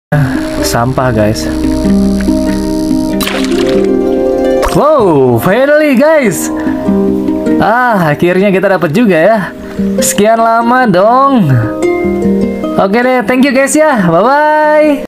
Sampah guys. Wow, finally guys. Akhirnya kita dapat juga ya. Sekian lama dong. Oke deh, thank you guys ya. Bye bye.